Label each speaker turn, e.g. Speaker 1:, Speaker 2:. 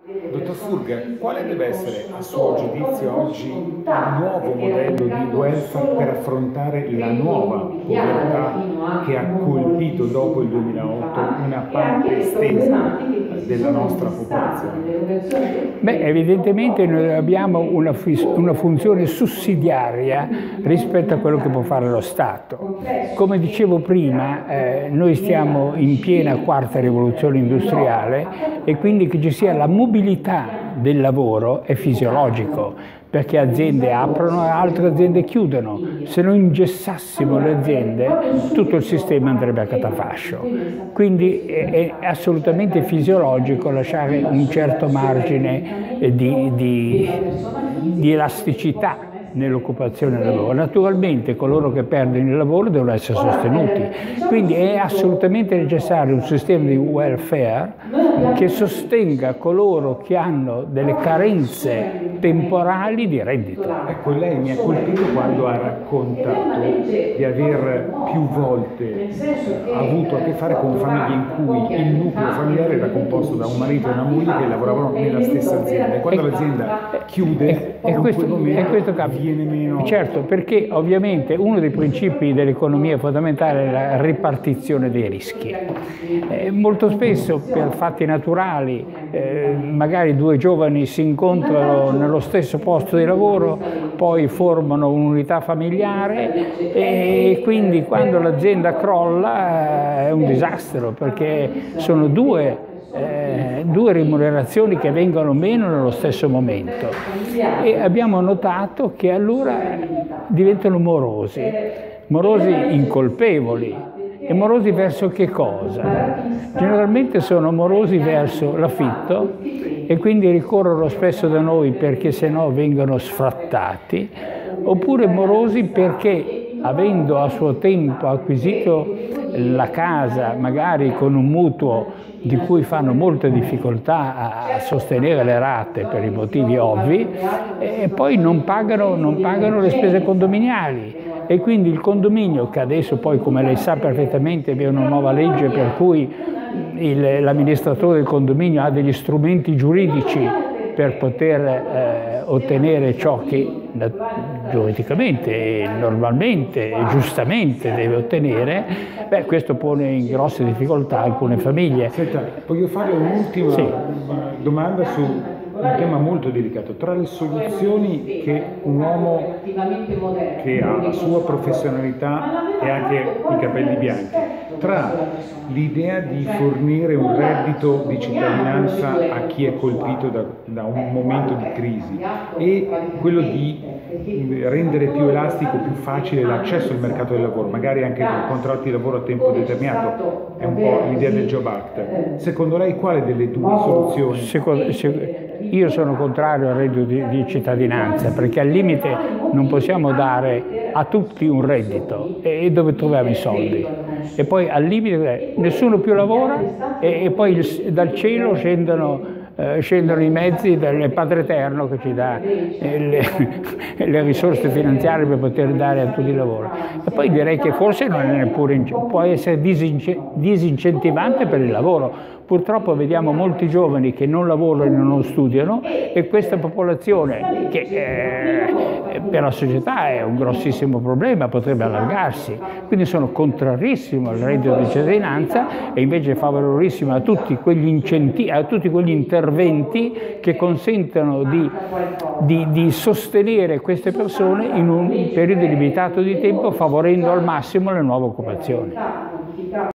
Speaker 1: Dottor Furga, quale deve essere, a suo giudizio, oggi il nuovo modello di welfare per affrontare la nuova povertà che ha colpito dopo il 2008 una parte estesa della nostra popolazione?
Speaker 2: Beh, evidentemente noi abbiamo una funzione sussidiaria rispetto a quello che può fare lo Stato. Come dicevo prima, noi stiamo in piena quarta rivoluzione industriale e quindi che ci sia la mobilità del lavoro è fisiologico, perché aziende aprono e altre aziende chiudono. Se noi ingessassimo le aziende, tutto il sistema andrebbe a catafascio. Quindi è assolutamente fisiologico lasciare un certo margine di elasticità nell'occupazione del lavoro. Naturalmente coloro che perdono il lavoro devono essere sostenuti, quindi è assolutamente necessario un sistema di welfare che sostenga coloro che hanno delle carenze temporali di reddito.
Speaker 1: Ecco, lei mi ha colpito quando ha raccontato di aver più volte avuto a che fare con famiglie in cui il nucleo familiare era composto da un marito e una moglie che lavoravano nella stessa azienda e quando l'azienda chiude in quel momento viene meno.
Speaker 2: Certo, perché ovviamente uno dei principi dell'economia fondamentale è la ripartizione dei rischi. Molto spesso per fatti naturali magari due giovani si incontrano nello stesso posto di lavoro, poi formano un'unità familiare e quindi quando l'azienda crolla è un disastro perché sono due remunerazioni che vengono meno nello stesso momento e abbiamo notato che allora diventano morosi incolpevoli. E morosi verso che cosa? Generalmente sono morosi verso l'affitto e quindi ricorrono spesso da noi perché sennò vengono sfrattati, oppure morosi perché avendo a suo tempo acquisito la casa, magari con un mutuo di cui fanno molte difficoltà a sostenere le rate per i motivi ovvi, e poi non pagano le spese condominiali. E quindi il condominio, che adesso poi, come lei sa perfettamente, vi è una nuova legge per cui l'amministratore del condominio ha degli strumenti giuridici per poter ottenere ciò che giuridicamente, normalmente e giustamente deve ottenere, beh, questo pone in grosse difficoltà alcune famiglie.
Speaker 1: Senta, voglio fare un'ultima domanda su un tema molto delicato. Tra le soluzioni che un uomo che ha la sua professionalità e anche i capelli bianchi, tra l'idea di fornire un reddito di cittadinanza a chi è colpito da un momento di crisi e quello di rendere più elastico, più facile l'accesso al mercato del lavoro, magari anche con contratti di lavoro a tempo determinato, è un po' l'idea del Job Act. Secondo lei quale delle due soluzioni?
Speaker 2: Io sono contrario al reddito di cittadinanza perché al limite non possiamo dare a tutti un reddito e dove troviamo i soldi? E poi al limite nessuno più lavora e poi dal cielo scendono i mezzi del Padre Eterno che ci dà le risorse finanziarie per poter dare a tutti il lavoro. E poi direi che forse non è neppure, può essere disincentivante per il lavoro. Purtroppo vediamo molti giovani che non lavorano e non studiano e questa popolazione che per la società è un grossissimo problema, potrebbe allargarsi. Quindi sono contrarissimo al reddito di cittadinanza e invece favorevolissimo a tutti quegli incentivi, a tutti quegli interventi che consentono di sostenere queste persone in un periodo limitato di tempo, favorendo al massimo le nuove occupazioni.